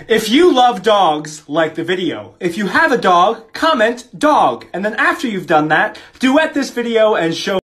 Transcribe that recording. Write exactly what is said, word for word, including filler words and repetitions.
If you love dogs, like the video. If you have a dog, comment dog. And then after you've done that, duet this video and show